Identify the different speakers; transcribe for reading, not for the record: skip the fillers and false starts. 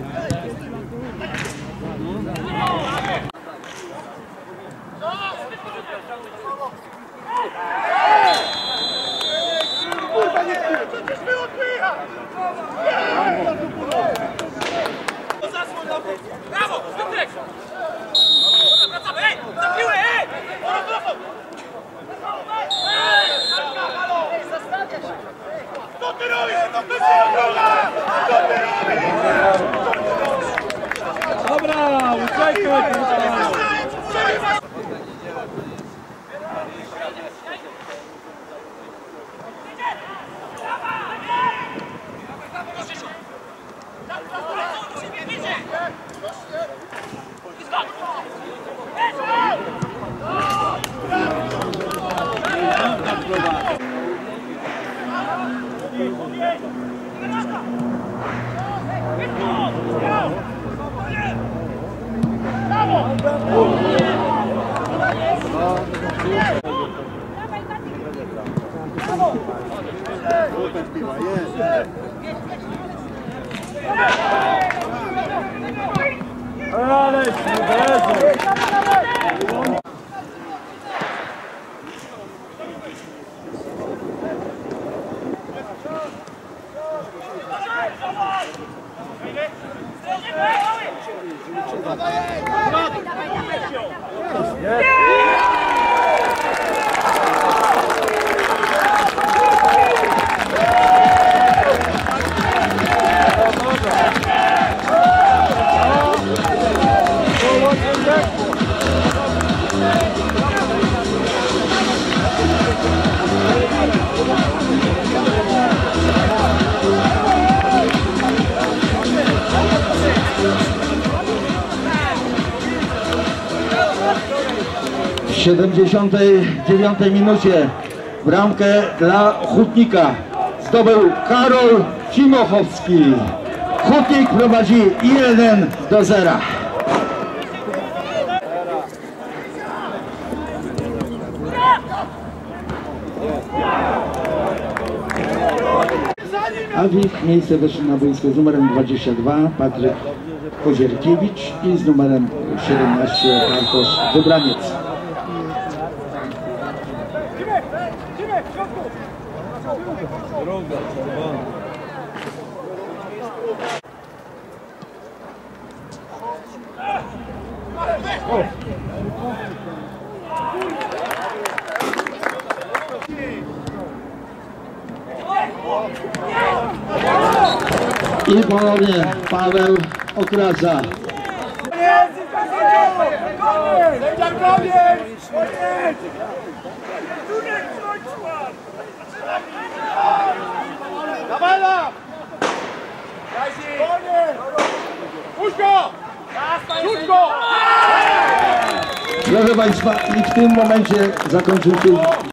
Speaker 1: Brawo! Piotrek! Wracamy! Ej! Za piłę! Ej! Co ty robisz? Co ty robisz?
Speaker 2: Dobra, uciekaj!
Speaker 3: W 79 minucie bramkę dla Hutnika zdobył Karol Cimochowski. Hutnik prowadzi 1-0. A w ich miejsce weszli na boisko z numerem 22 Patryk Kozierkiewicz i z numerem 17 Bartosz Wybraniec. I ponownie Paweł Okrasa. Proszę Państwa, i w tym momencie zakończył się